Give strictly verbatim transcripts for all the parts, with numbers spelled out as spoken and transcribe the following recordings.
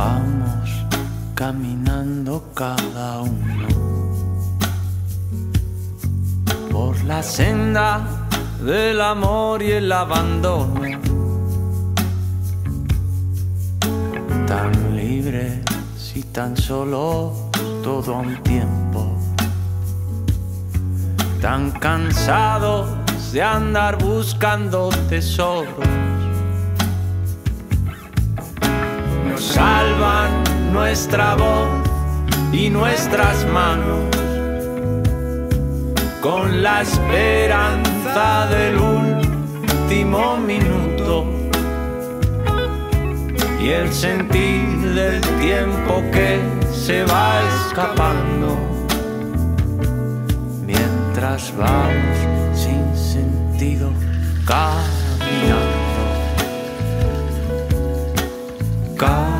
Vamos caminando cada uno por la senda del amor y el abandono, tan libres y tan solos todo a un tiempo, tan cansados de andar buscando tesoros. Nos salvan nuestra voz y nuestras manos, con la esperanza del último minuto y el sentir del tiempo que se va escapando, mientras vamos sin sentido caminando. Caminando.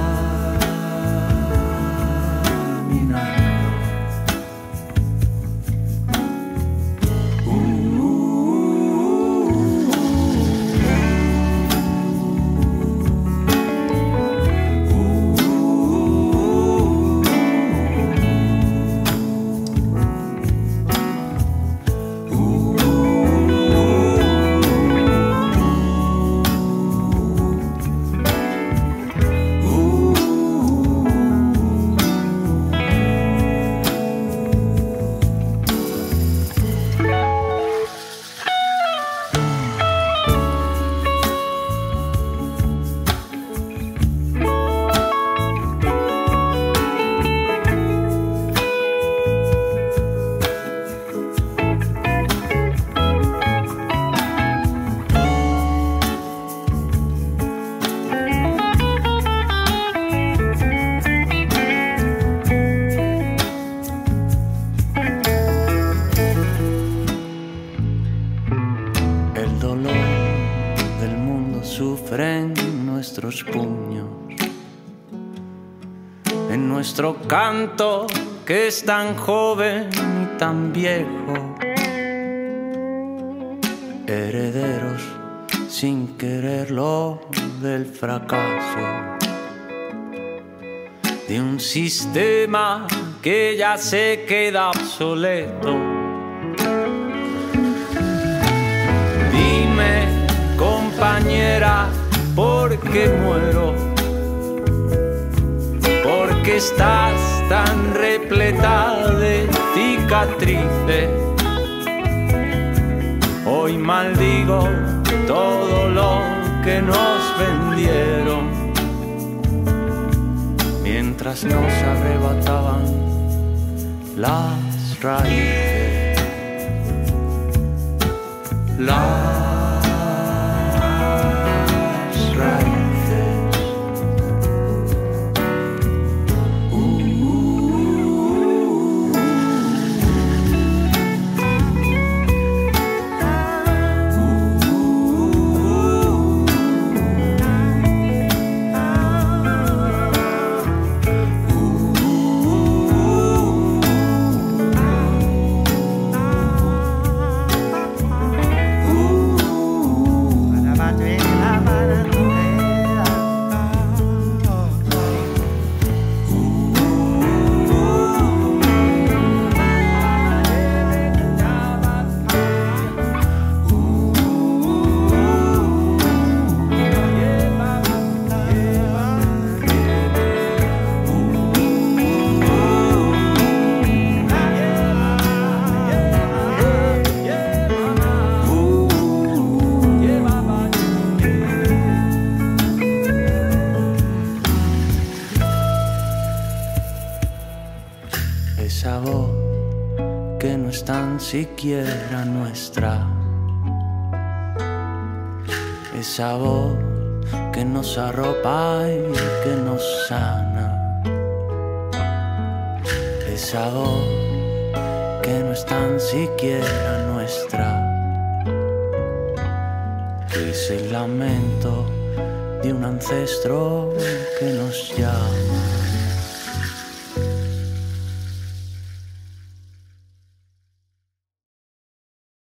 El dolor del mundo sufre en nuestros puños, en nuestro canto que es tan joven y tan viejo, herederos sin quererlo del fracaso, de un sistema que ya se queda obsoleto. Compañera, ¿por qué muero? Porque estás tan repleta de cicatrices. Hoy maldigo todo lo que nos vendieron, mientras nos arrebataban las raíces. Las esa voz que no es tan siquiera nuestra, esa voz que nos arropa y que nos sana, esa voz que no es tan siquiera nuestra, que es el lamento de un ancestro que nos llama.